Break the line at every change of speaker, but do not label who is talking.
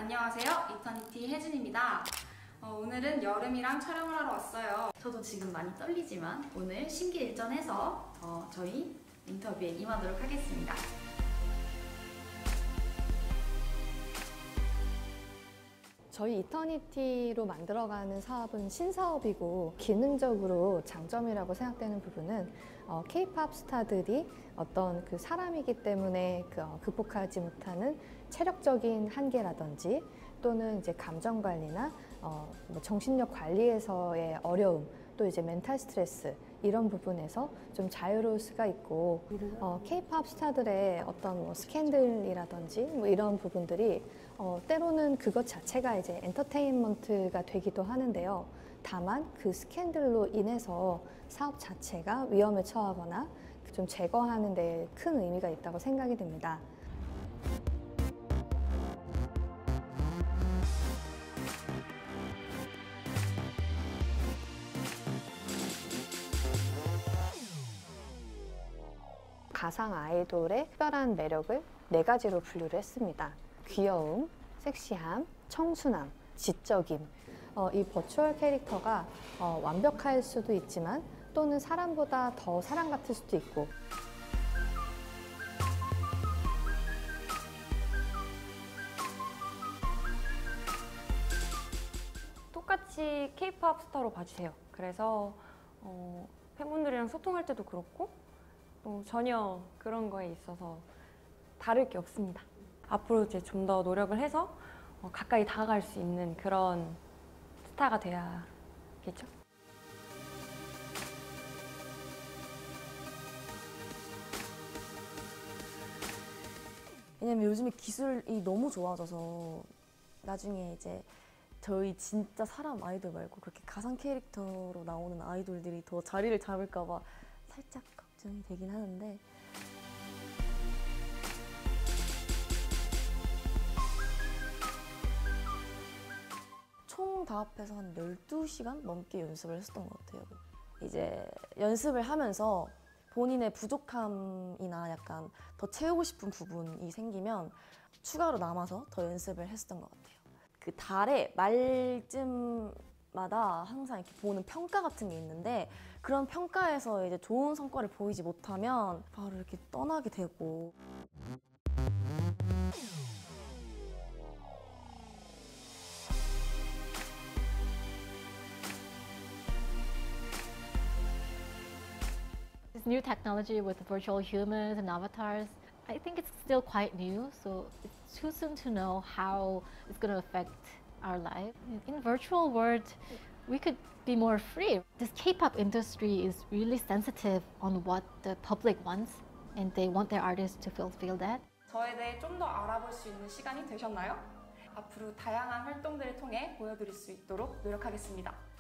안녕하세요. 이터니티 혜진입니다. 오늘은 여름이랑 촬영을 하러 왔어요.
저도 지금 많이 떨리지만 오늘 심기일전해서 저희 인터뷰에 임하도록 하겠습니다.
저희 이터니티로 만들어가는 사업은 신사업이고 기능적으로 장점이라고 생각되는 부분은 K-팝 스타들이 어떤 그 사람이기 때문에 극복하지 못하는 체력적인 한계라든지 또는 이제 감정 관리나 정신력 관리에서의 어려움, 또 이제 멘탈 스트레스 이런 부분에서 좀 자유로울 수가 있고 K-팝 스타들의 어떤 스캔들이라든지 이런 부분들이 때로는 그것 자체가 이제 엔터테인먼트가 되기도 하는데요. 다만 그 스캔들로 인해서 사업 자체가 위험에 처하거나 좀 제거하는 데 큰 의미가 있다고 생각이 됩니다. 가상 아이돌의 특별한 매력을 4가지로 분류를 했습니다. 귀여움, 섹시함, 청순함, 지적임. 이 버추얼 캐릭터가 완벽할 수도 있지만 또는 사람보다 더 사람 같을 수도 있고
똑같이 K-팝 스타로 봐주세요. 그래서 팬분들이랑 소통할 때도 그렇고 또 전혀 그런 거에 있어서 다를 게 없습니다. 앞으로 이제 좀 더 노력을 해서 가까이 다가갈 수 있는 그런 스타가 돼야겠죠?
왜냐면 요즘에 기술이 너무 좋아져서 나중에 이제 저희 진짜 사람 아이돌 말고 그렇게 가상 캐릭터로 나오는 아이돌들이 더 자리를 잡을까 봐 살짝 걱정이 되긴 하는데 총 다 합해서 한 12시간 넘게 연습을 했었던 것 같아요. 이제 연습을 하면서 본인의 부족함이나 약간 더 채우고 싶은 부분이 생기면 추가로 남아서 더 연습을 했었던 것 같아요. 그 달의 말쯤마다 항상 이렇게 보는 평가 같은 게 있는데 그런 평가에서 이제 좋은 성과를 보이지 못하면 바로 이렇게 떠나게 되고
This new technology with virtual humans and avatars, I think it's still quite new, so it's too soon to know how it's going to affect our life. In virtual world, we could be more free. This K-pop industry is really sensitive on what the public wants, and they want their artists to fulfill that.
저에 대해 좀 더 알아볼 수 있는 시간이 되셨나요? 앞으로 다양한 활동들을 통해 보여드릴 수 있도록 노력하겠습니다.